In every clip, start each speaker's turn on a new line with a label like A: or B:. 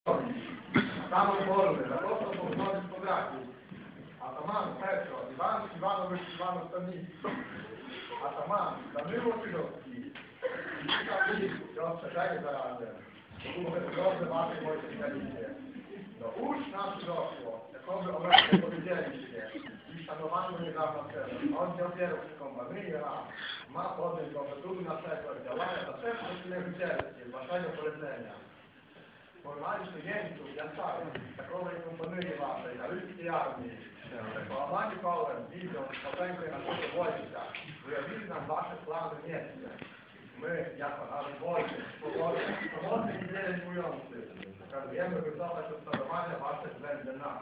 A: Samą wolny, za prosto pochodzić po braku. Ataman Petro, Iwan Iwanowicz Iwanow-Stanicki. Ataman Danilo Krzyżowski. Piotrze, czekaj zarazem. Drodze waszej wojskiej kalicie. Do uszu nam przydoszło, jakoby o nas powiedzieliście. I szanowano niedawno celu. Oddział pierwszy kompanii ma podjąć do trudu naszego działania za wszelkie wycielskie z waszego polecenia. Formalnie jeńców, Jansary, takowej kompanii waszej, na ludzkiej armii, połamani kołem, widząc potęgę naszego wojska, wyjawili nam wasze plany miecne. My, jako naród wolny, powolny i pielęgnujący, pokazujemy wysokość odstanowania wasze względem nas.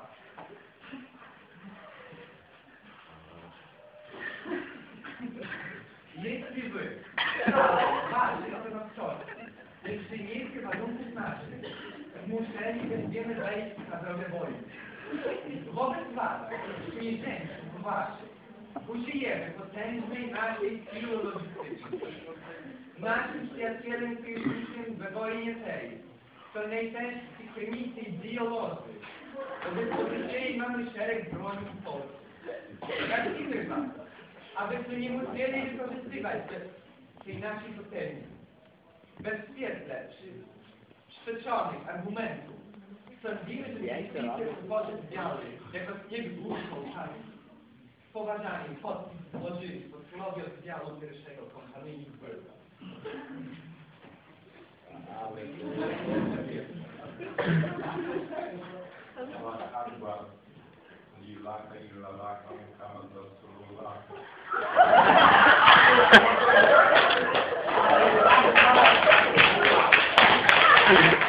B: Jeśli wy, wasi obywatelscy, nie przyjmiecie warunków naszych, zmuszeni będziemy wejść na drogę wojny. Wobec was, przyjeżdżańców waszych, użyjemy potężnej naszej siły logistycznej. Naszym przyjacielem krytycznym we wojnie tej są najtężsi chemicy i biolodzy. Do dyspozycji mamy szereg broni w Polsce. Prosimy was, abyście nie musieli wykorzystywać tej naszej potęgi. Bez świetle przytoczonych argumentów sądzimy, że myślicie utworzyć biały, jako niech główką czarny. Z poważaniem podpis złożyli pod słowie oddziału pierwszego kompanii Wyrwa.
C: Thank you.